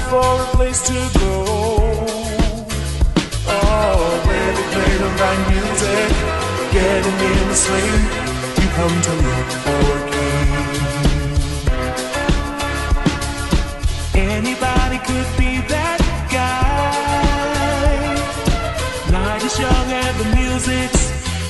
for a place to go. Oh, where they play the right music, getting in the swing. You come to look for a king. Anybody could be that guy. Night is young and the music's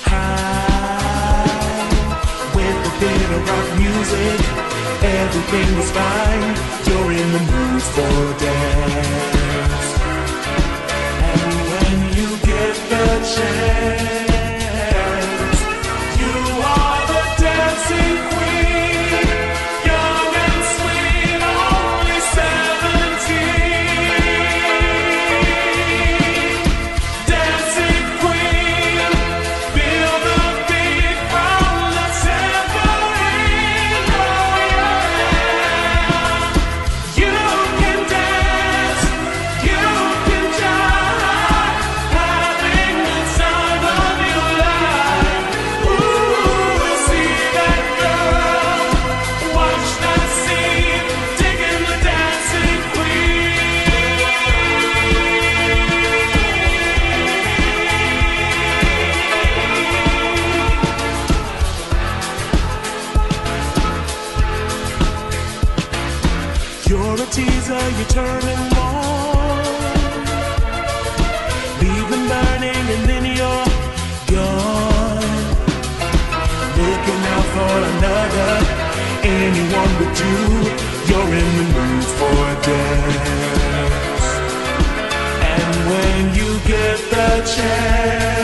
high. With a bit of rock music, everything was fine. You're in the mood for a dance. And when you get the chance, you are the dancing queen. Young and sweet, only 17. Dancing queen, feel the beat from the tambourine. Oh yeah. You can dance, you can jive, having the time of your life. Ooh, see that girl, watch that scene, digging the dancing queen. You're a teaser, you turn them on, leave them burning and then you're gone. Looking out for another, anyone but you. You're in the mood for a dance. And when you get the chance,